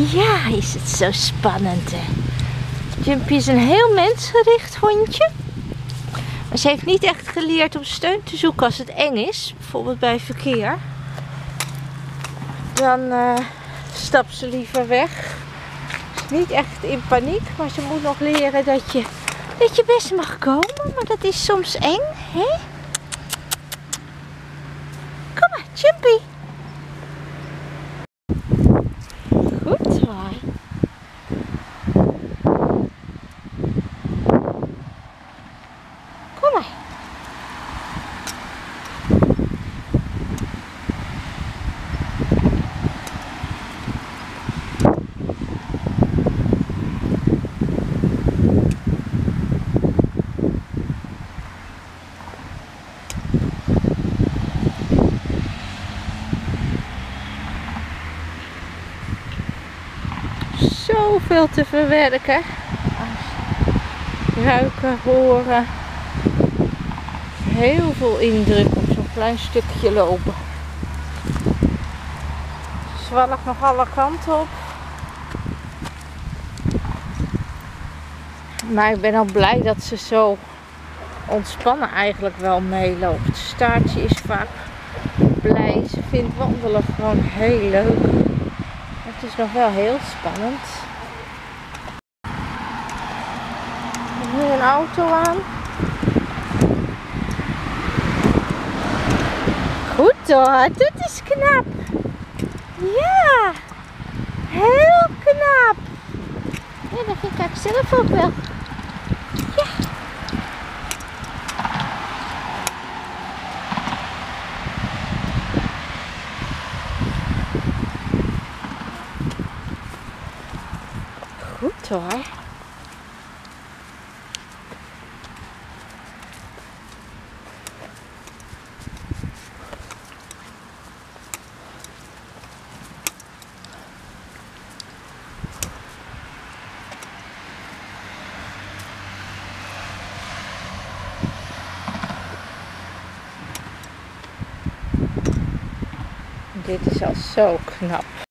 Ja, is het zo spannend, hè? Jumpy is een heel mensgericht hondje. Maar ze heeft niet echt geleerd om steun te zoeken als het eng is. Bijvoorbeeld bij verkeer. Dan stapt ze liever weg. Ze is niet echt in paniek, maar ze moet nog leren dat je best mag komen. Maar dat is soms eng, hè? Kom maar, Jumpy. Goed hoor. Kom maar. Zoveel te verwerken. Ruiken, horen. Heel veel indruk op zo'n klein stukje lopen. Zwalkt nog alle kanten op. Maar ik ben al blij dat ze zo ontspannen eigenlijk wel meeloopt. Het staartje is vaak blij. Ze vindt wandelen gewoon heel leuk. Het is nog wel heel spannend. Er is nu een auto aan. Goed hoor, dit is knap. Ja, heel knap. Ja, dat vind ik eigenlijk zelf ook wel. Ja. Goed hoor. Dit is al zo knap.